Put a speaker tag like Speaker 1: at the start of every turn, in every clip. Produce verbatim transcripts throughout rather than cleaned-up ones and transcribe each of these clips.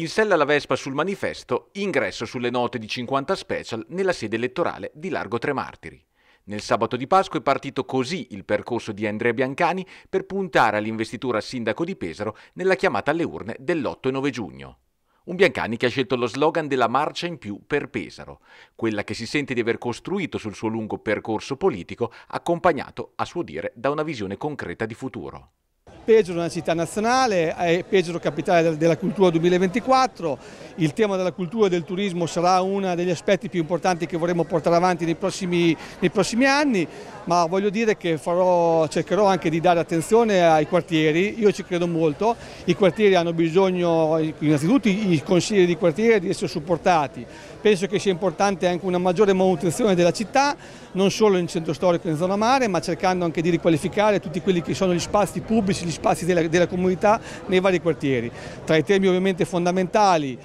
Speaker 1: In sella alla Vespa sul manifesto, ingresso sulle note di cinquanta Special nella sede elettorale di Largo Tre Martiri. Nel sabato di Pasqua è partito così il percorso di Andrea Biancani per puntare all'investitura a sindaco di Pesaro nella chiamata alle urne dell'otto e nove giugno. Un Biancani che ha scelto lo slogan della marcia in più per Pesaro, quella che si sente di aver costruito sul suo lungo percorso politico, accompagnato, a suo dire, da una visione concreta di futuro.
Speaker 2: Pesaro è una città nazionale, è Pesaro capitale della cultura duemilaventiquattro, il tema della cultura e del turismo sarà uno degli aspetti più importanti che vorremmo portare avanti nei prossimi, nei prossimi anni, ma voglio dire che farò, cercherò anche di dare attenzione ai quartieri, io ci credo molto, i quartieri hanno bisogno, innanzitutto i consigli di quartiere, di essere supportati, penso che sia importante anche una maggiore manutenzione della città, non solo in centro storico e in zona mare, ma cercando anche di riqualificare tutti quelli che sono gli spazi pubblici, gli spazi della, della comunità nei vari quartieri. Tra i temi ovviamente fondamentali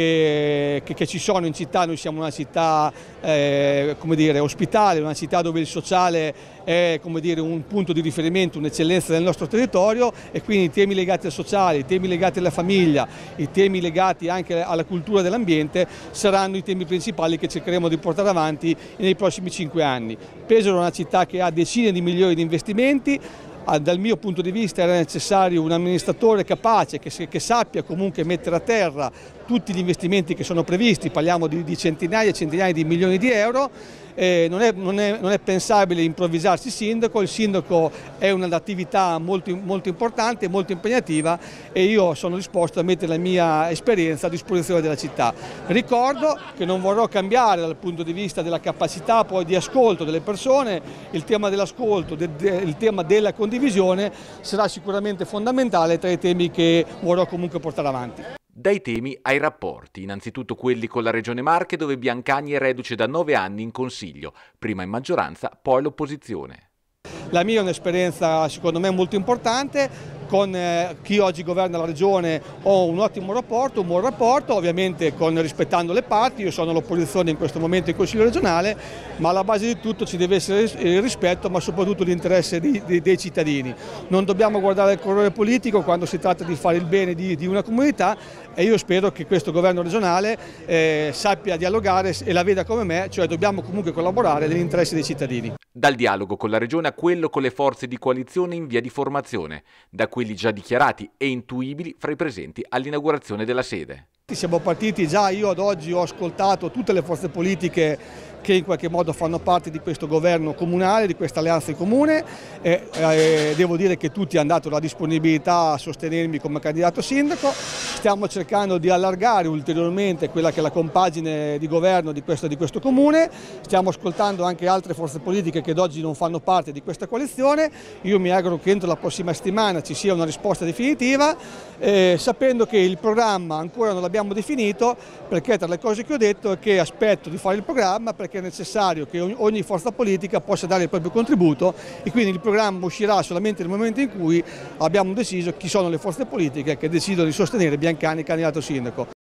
Speaker 2: che, che, che ci sono in città, noi siamo una città eh, come dire, ospitale, una città dove il sociale è come dire, un punto di riferimento, un'eccellenza del nostro territorio e quindi i temi legati al sociale, i temi legati alla famiglia, i temi legati anche alla cultura dell'ambiente saranno i temi principali che cercheremo di portare avanti nei prossimi cinque anni. Pesaro è una città che ha decine di milioni di investimenti. Dal mio punto di vista era necessario un amministratore capace che, che sappia comunque mettere a terra tutti gli investimenti che sono previsti, parliamo di, di centinaia e centinaia di milioni di euro. Eh, non, è, non, è, non è pensabile improvvisarsi sindaco, il sindaco è un'attività molto, molto importante, molto impegnativa e io sono disposto a mettere la mia esperienza a disposizione della città. Ricordo che non vorrò cambiare dal punto di vista della capacità poi di ascolto delle persone, il tema dell'ascolto, de, de, il tema della condivisione sarà sicuramente fondamentale tra i temi che vorrò comunque portare avanti.
Speaker 1: Dai temi ai rapporti, innanzitutto quelli con la Regione Marche dove Biancani è reduce da nove anni in Consiglio, prima in maggioranza, poi all'opposizione.
Speaker 2: La mia è un'esperienza secondo me molto importante, con eh, chi oggi governa la Regione ho un ottimo rapporto, un buon rapporto, ovviamente con, rispettando le parti, io sono all'opposizione in questo momento in Consiglio regionale, ma alla base di tutto ci deve essere il rispetto, ma soprattutto l'interesse dei cittadini. Non dobbiamo guardare il colore politico quando si tratta di fare il bene di, di una comunità e io spero che questo governo regionale eh, sappia dialogare e la veda come me, cioè dobbiamo comunque collaborare nell'interesse dei cittadini.
Speaker 1: Dal dialogo con la Regione a quello con le forze di coalizione in via di formazione, da quelli già dichiarati e intuibili fra i presenti all'inaugurazione della sede.
Speaker 2: Siamo partiti già, io ad oggi ho ascoltato tutte le forze politiche che in qualche modo fanno parte di questo governo comunale, di questa alleanza in comune e eh, devo dire che tutti hanno dato la disponibilità a sostenermi come candidato sindaco. Stiamo cercando di allargare ulteriormente quella che è la compagine di governo di questo, di questo comune, stiamo ascoltando anche altre forze politiche che ad oggi non fanno parte di questa coalizione. Io mi auguro che entro la prossima settimana ci sia una risposta definitiva, eh, sapendo che il programma ancora non l'abbiamo definito, perché tra le cose che ho detto è che aspetto di fare il programma perché è necessario che ogni forza politica possa dare il proprio contributo e quindi il programma uscirà solamente nel momento in cui abbiamo deciso chi sono le forze politiche che decidono di sostenere Biancani candidato sindaco.